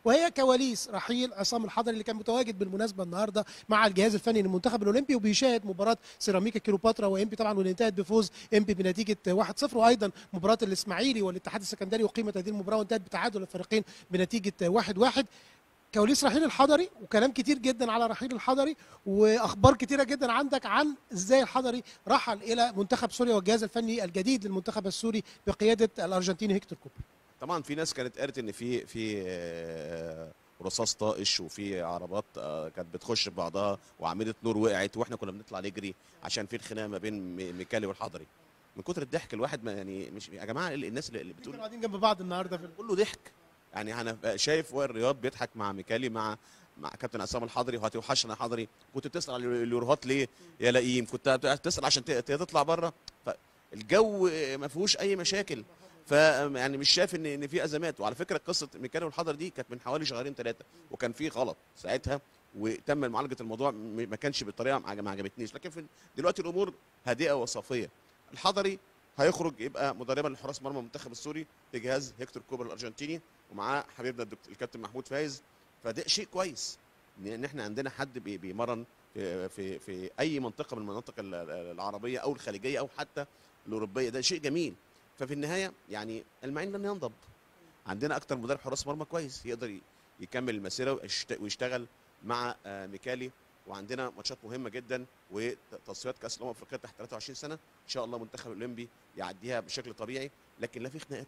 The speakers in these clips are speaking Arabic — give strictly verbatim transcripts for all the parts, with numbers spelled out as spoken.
وهي كواليس رحيل عصام الحضري اللي كان متواجد بالمناسبه النهارده مع الجهاز الفني للمنتخب الاولمبي وبيشاهد مباراه سيراميكا كيلوباترا وانبي طبعا، واللي انتهت بفوز انبي بنتيجه واحد صفر، وايضا مباراه الاسماعيلي والاتحاد السكندري وقيمه هذه المباراه وانتهت بتعادل الفريقين بنتيجه واحد واحد. كواليس رحيل الحضري وكلام كتير جدا على رحيل الحضري واخبار كتيره جدا عندك عن ازاي الحضري رحل الى منتخب سوريا والجهاز الفني الجديد للمنتخب السوري بقياده الارجنتيني هيكتور كوبر. طبعا في ناس كانت قالت ان في في آه، رصاص طائش وفي عربات آه، كانت بتخش في بعضها وعملت نور وقعت واحنا كنا بنطلع نجري عشان في الخناقه ما بين م- ميكالي والحضري. من كتر الضحك الواحد ما يعني مش يا جماعه الناس اللي اللي كانوا بتقول قاعدين جنب بعض النهارده في كله ضحك. يعني انا شايف وائل رياض بيضحك مع ميكالي مع مع كابتن عصام الحضري، وهتوحشنا يا حضري، كنت بتسال على اليوروهات ليه يا لئيم، كنت بتسال عشان ت- تطلع بره. فالجو ما فيهوش اي مشاكل، ف يعني مش شايف ان ان في ازمات. وعلى فكره قصه ميكالي والحضري دي كانت من حوالي شهرين ثلاثه وكان في غلط ساعتها وتم معالجه الموضوع، م- ما كانش بالطريقه ما عجب- ما عجبتنيش. لكن في دلوقتي الامور هادئه وصافيه. الحضري هيخرج يبقى مدربا لحراس مرمى المنتخب السوري بجهاز هيكتور كوبر الارجنتيني ومعاه حبيبنا الدكتور الكابتن محمود فايز. فده شيء كويس ان احنا عندنا حد بي- بيمرن في في في اي منطقه من المناطق ال- العربيه او الخليجيه او حتى الاوروبيه. ده شيء جميل. ففي النهايه يعني المعين لن ينضب. عندنا اكتر مدرب حراس مرمى كويس يقدر ي- يكمل المسيره ويشت- ويشتغل مع آه، ميكالي. وعندنا ماتشات مهمه جدا وتصفيات كاس الامم الافريقيه تحت ثلاثة وعشرين سنه ان شاء الله منتخب الاولمبي يعديها بشكل طبيعي. لكن لا في خناقات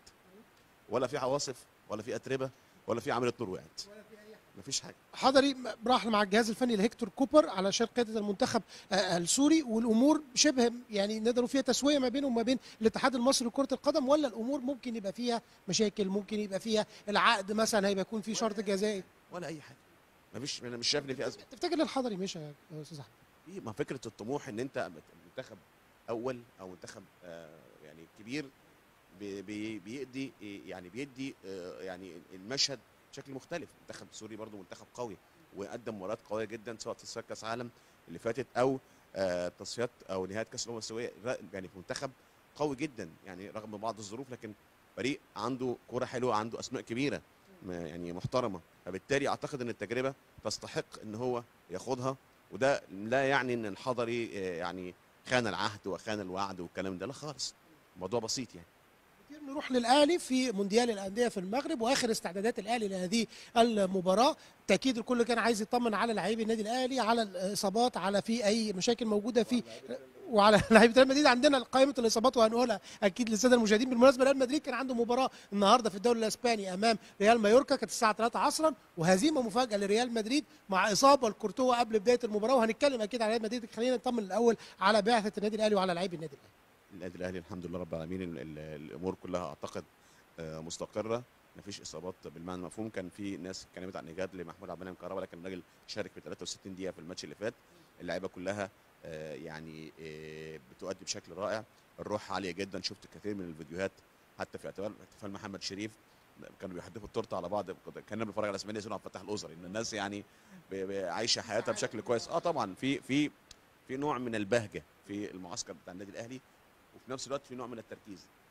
ولا في عواصف ولا في اتربه ولا في عمليه نور وقعت، مفيش حاجه. حضري راح مع الجهاز الفني لهيكتور كوبر علشان قياده المنتخب آه، السوري، والامور شبه يعني نقدروا فيها تسويه ما بينه وما بين الاتحاد المصري لكره القدم، ولا الامور ممكن يبقى فيها مشاكل، ممكن يبقى فيها العقد مثلا هيبقى يكون في شرط جزائي؟ ولا اي حاجه، مفيش. انا مش شايف ان في ازمه. تفتكر ان الحضري مشى يا استاذ احمد؟ في ما فكره الطموح ان انت منتخب اول او منتخب آه، يعني كبير بي- بي- بيدي يعني بيدي آه، يعني المشهد بشكل مختلف. المنتخب السوري برضو منتخب قوي وقدم مباريات قويه جدا سواء تصفيات كاس عالم اللي فاتت او آه، تصفيات او نهايه كاس الامم الاسيويه. يعني منتخب قوي جدا يعني رغم بعض الظروف، لكن فريق عنده كوره حلوه، عنده اسماء كبيره ما- يعني محترمه. فبالتالي اعتقد ان التجربه تستحق ان هو ياخدها. وده لا يعني ان الحضري آه، يعني خان العهد وخان الوعد والكلام ده، لا خالص. الموضوع بسيط يعني. كتير نروح للاهلي في مونديال الانديه في المغرب واخر استعدادات الاهلي لهذه المباراه. تاكيد الكل كان عايز يطمن على لاعبي النادي الاهلي، على الاصابات، على في اي مشاكل موجوده في وعلى لعيبه ريال مدريد. عندنا قائمه الاصابات وهنقولها اكيد للساده المشاهدين. بالمناسبه ريال مدريد كان عنده مباراه النهارده في الدوري الاسباني امام ريال مايوركا، كانت الساعه ثلاثة عصرا، وهزيمه مفاجاه لريال مدريد مع اصابه لكورتوا قبل بدايه المباراه. وهنتكلم اكيد على ريال مدريد. خلينا نطمن الاول على بعثه النادي الاهلي وعلى لاعبي النادي الاهلي. النادي الاهلي الحمد لله رب العالمين ال- ال- الامور كلها اعتقد آه، مستقره. مفيش اصابات بالمعنى المفهوم. كان في ناس اتكلمت عن ايجاد لمحمود عبد المنعم كهربا، لكن الراجل شارك ب ثلاثة وستين دقيقه في الماتش اللي فات. اللعيبه كلها آه، يعني آه، بتؤدي بشكل رائع. الروح عاليه جدا. شفت كثير من الفيديوهات حتى في احتفال احتفال محمد شريف كانوا بيحدفوا التورته على بعض. كنا بنتفرج على اسماعيل ياسين وعبد الفتاح الاسري ان الناس يعني ب- ب- عايشه حياتها بشكل كويس. اه طبعا في في في نوع من البهجه في المعسكر بتاع النادي الاهلي، وفي نفس الوقت في نوع من التركيز.